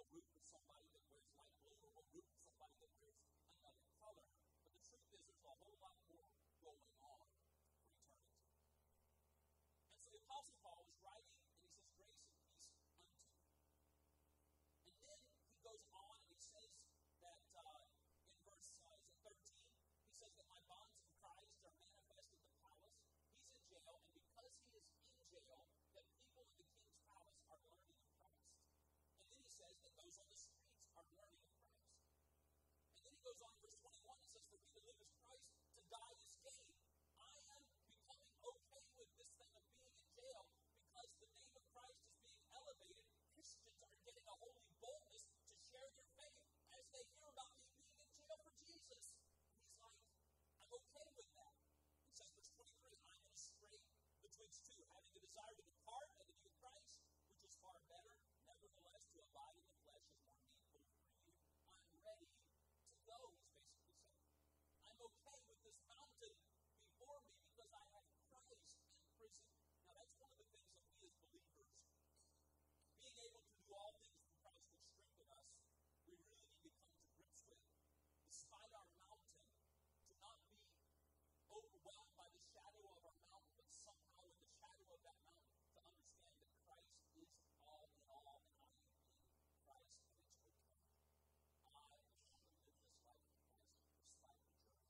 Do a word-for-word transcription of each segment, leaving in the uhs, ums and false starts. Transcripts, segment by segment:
will root for somebody that wears light blue, or will root for somebody that wears another color. But the truth is, there's a whole lot more going on for eternity. And so the Apostle Paul is writing, and he says, grace and peace unto you. And then he goes on and he says that uh, in verse uh, is it thirteen, he says that my bonds in Christ are manifest in the palace. He's in jail, and because he is in jail, that people in the king's palace are learning of Christ. And then he says that those on the streets are learning of Christ. And then he goes on in verse twenty-one and says, for me to live is Christ, to die is gain. I am becoming okay with this thing of being in jail because the name of Christ is being elevated. Christians are getting a holy boldness to share their faith as they hear about me being in jail for Jesus. And he's like, I'm okay with that. He says, verse twenty-three, I'm in a strait betwixt two, having a desire to depart and to be with Christ, which is far better. Nevertheless, to abide in the flesh is more needful for you. I'm ready to go, he's basically saying. I'm okay with this mountain before me because I have Christ in prison. Now, that's one of the things that we as believers, being able to do all things through Christ which strengthen us, we really need to come to grips with. Despite our mountain, to not be overwhelmed by the shadow of our mountain, but somehow in the shadow of that mountain, to understand that Christ is all in all, and I am in Christ, and it's okay. I want to live this life in Christ despite the journey.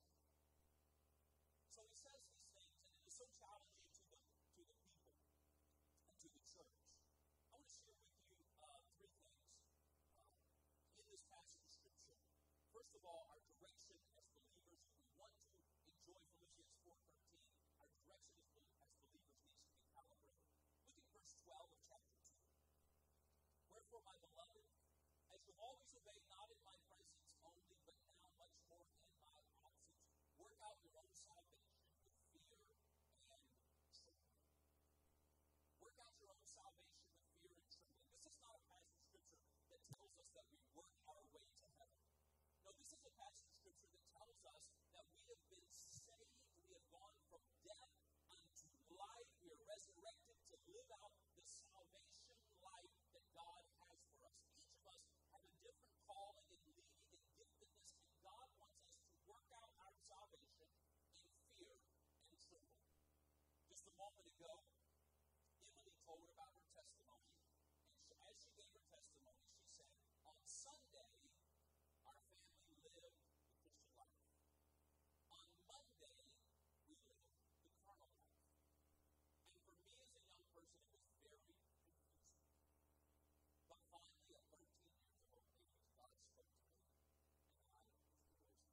So he says these things, and it is so challenging to the, to the people and to the church. I want to share with you uh, three things uh, in this passage of Scripture. First of all, our direction as believers, if we want to enjoy Philippians four thirteen, our direction as, as believers needs to be calibrated. Look at verse twelve of chapter two. Wherefore, my beloved, as you always obey, not in my presence only, but now much more in my absence, work out your own salvation with fear and trembling. Work out your own salvation with fear and trembling. This is not a passage of Scripture that tells us that we work our way to heaven. No, this is a passage of Scripture that tells us that we have been saved, we have gone from death unto life, we are resurrected to live out the salvation life that God has for us. Each of us have a different calling and leading and giftedness, and God wants us to work out our salvation in fear and trembling. Just a moment ago, Emily told about her testimony, and she, as she gave her testimony, she said, on Sunday, our family lived the Christian life. On Monday, we lived the carnal life. And for me as a young person, it was very confusing. But finally, at thirteen years of age, God spoke to me, and I was divorced.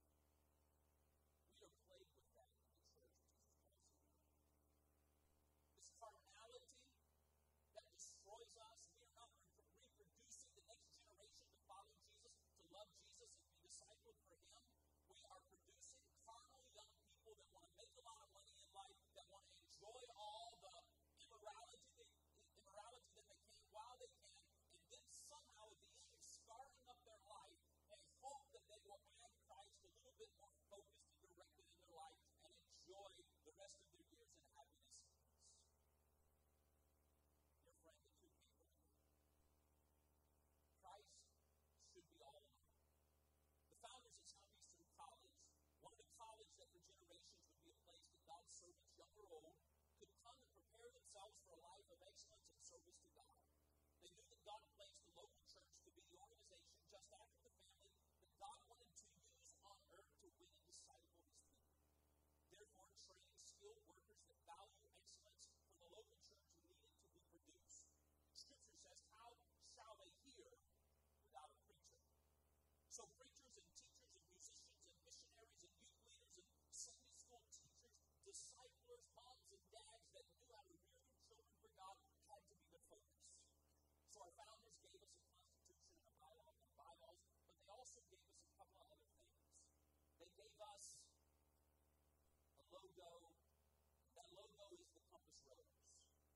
We are plagued with that in the church of Jesus Christ. This carnality that destroys us, we are not reproducing the next generation to follow Jesus, to love Jesus and be discipled for Him. We are producing carnal young people that want to make a lot of money in life, that want to enjoy all the immorality they, immorality that they can while they can, and then somehow at the end of scarring up their life, they hope that they will add Christ a little bit more focused and directed in their life and enjoy the rest of their years in happiness and peace. Your friend, the two people. Christ should be all in all. The founders of Southeastern College wanted a college that for generations would be a place that God's servants, young or old, could come and prepare themselves for a life of excellence and service to God. They knew that God placed the local church to be the organization just after the family that God wanted to use on earth to win and disciple His people. Therefore, training skilled workers that value excellence for the local church needed to be produced. Scripture says, how shall they hear without a preacher? So preachers and teachers and musicians and missionaries and youth leaders and Sunday school teachers, disciplers, moms and dads that knew how to rear their children for God had to be the focus. So our founders gave us a constitution and a bylaw and bylaws, but they also gave us a couple of other things. They gave us a logo. That logo is the compass rose.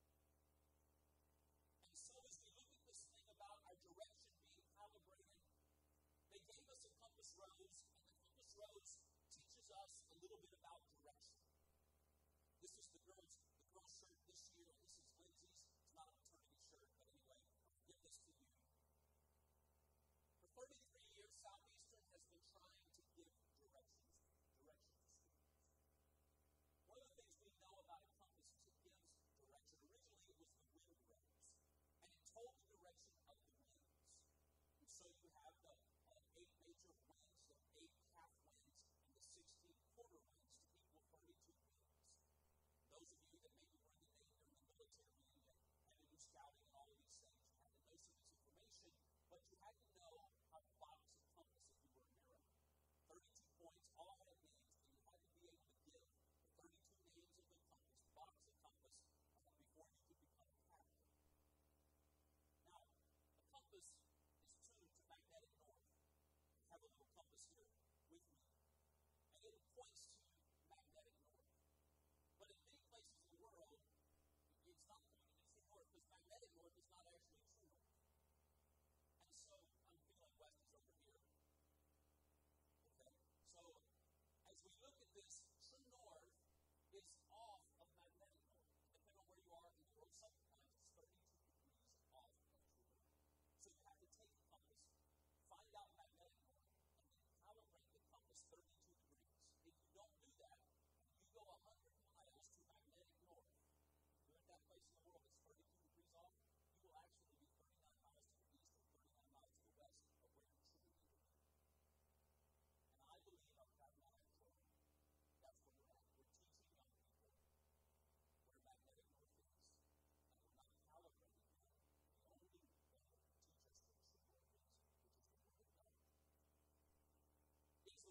And so as we look at this thing about our direction being calibrated, they gave us a compass rose, and the compass rose teaches us a little bit about direction. This is the girl's, the girl's shirt this year, and this is Lindsay's. It's not a maternity shirt, but anyway, I'll give this to you.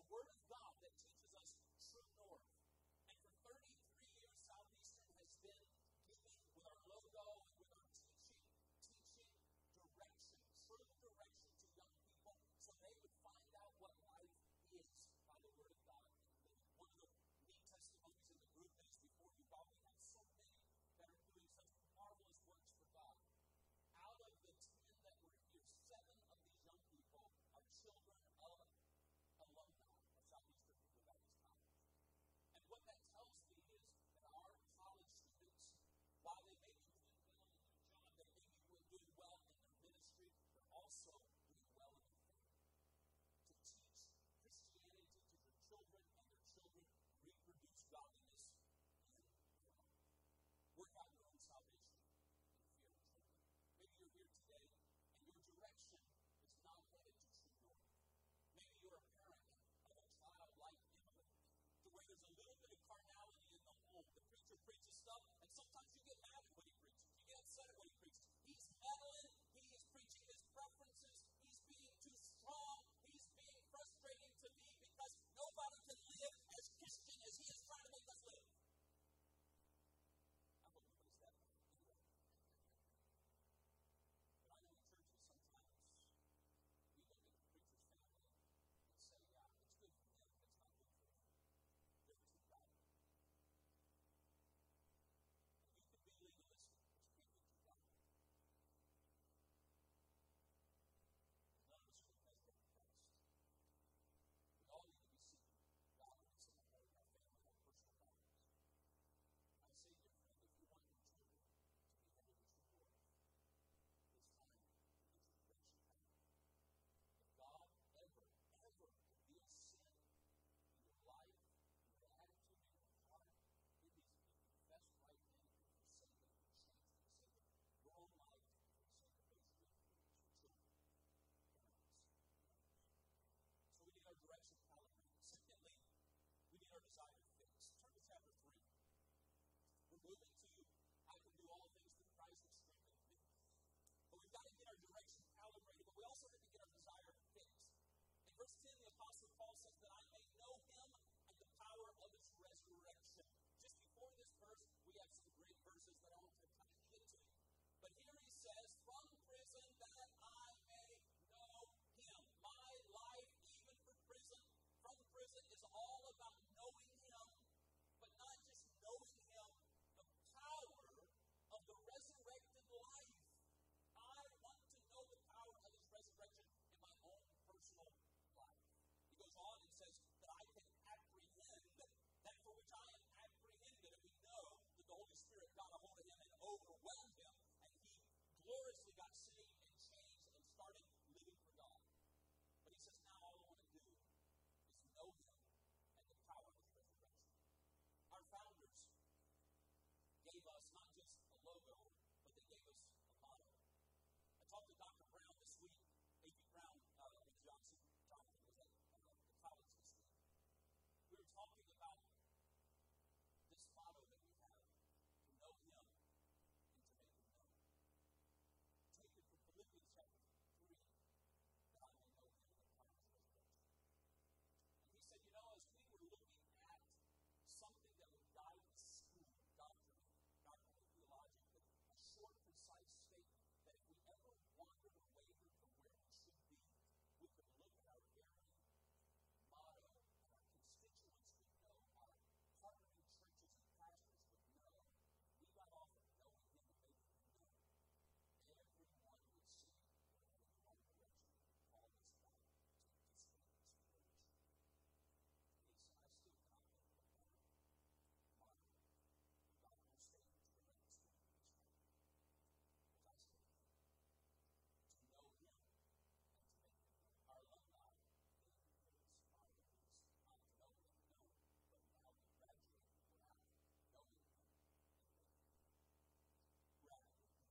Word of God that teaches us true north. And for thirty-three years, Southeastern has been giving with our logo and with our teaching, teaching direction, true direction to young people so they would find out what life is by the Word of God. One of the neat testimonies in the group that is before you, while we have so many that are doing such marvelous works for God, out of the ten that were here, seven of these young people are children of alumni of Southeastern People Baptist College. And what that tells me is that our college students, while they may be doing well in their job, they may be doing well in their ministry, they're also doing well in their faith. To teach Christianity to their children and their children reproduce godliness in their life. Work out your own salvation in fear of children. Maybe you're here today and your direction is not headed to true north. Maybe you're a parent of a child like Emily, to where there's a little bit of carnality in the home. The preacher preaches stuff, and sometimes you get mad at what he preaches. You get upset at what he preaches. He's meddling. He is preaching his preferences. He's being too strong. He's being frustrating to me because nobody can live as Christian as he is trying to make us live. I hope nobody's that way. Anyway. But I know in churches sometimes we look at the preacher's family and say, yeah, it's good for them, but it's not good for me. They're too godly. And you can be legalistic, but you can't be too godly. None of us can measure up to Christ. We all need to be seeking godliness in our home, our family, our personal lives. I say, dear friend, if you want your children to be headed to true north, it's time to get your direction out. If God ever, ever reveals sin in your life, in your attitude, in your heart, it needs to be confessed right then and forsaken and changed for the sake of your own life, for the sake of those you influence, your children, parents, mothers. So we need our direction calibrated. Secondly, we need our desire fixed. Turn to chapter three. We're moving to, I can do all things through Christ who strengthens me. But we've got to get our direction calibrated, but we also have to get our desire fixed. In verse ten, the Apostle Paul says that I may know him and the power of his resurrection. Just before this verse, we have some great verses that I want to kind of get to. But here he says, from prison that I may know him. My life, even for prison, from prison is all about knowing him, but not just knowing him, the power of the resurrected life. I want to know the power of his resurrection in my own personal life. He goes on and says that I can apprehend that for which I am apprehended, and we know that the Holy Spirit got a hold of him and overwhelmed him, and he gloriously got saved and changed and started living for God. But he says, now all I want to do is know him and the power of his resurrection. Our founders gave us not just a logo, but they gave us a motto. I talked to Doctor Brown this week. A P Brown uh, and Johnson, Jonathan was at uh, the college this week. We were talking about this motto that we have, to know him and to make him known. Take it from Philippians chapter three, that I may know him and the power of his resurrection. And he said, you know, as we were looking at something that would guide the school, doctrinally, doctrinally, theologically, a short, concise statement that if we ever wandered or wavered from where we should be, we could look at our very motto and our constituents would know, our partnering churches and pastors would know. We got off of knowing him and making him known. Everyone would see we're heading in the wrong direction and call us back to participate in this creation. He said, I still cannot think of a better motto without no statement to direct the school of this right. As I say, to know him and to make him known. Our alumni thing is motto is not to know him known, but now we graduate, we're out knowing him and making him known. Radically new.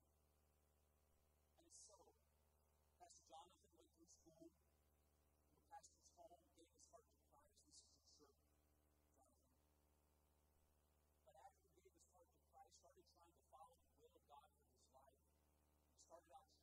And so, Pastor Jonathan went through school, the pastor's home, gave his heart to Christ. This is your shirt, Jonathan. But after he gave his heart to Christ, started trying to follow the will of God for his life. He started out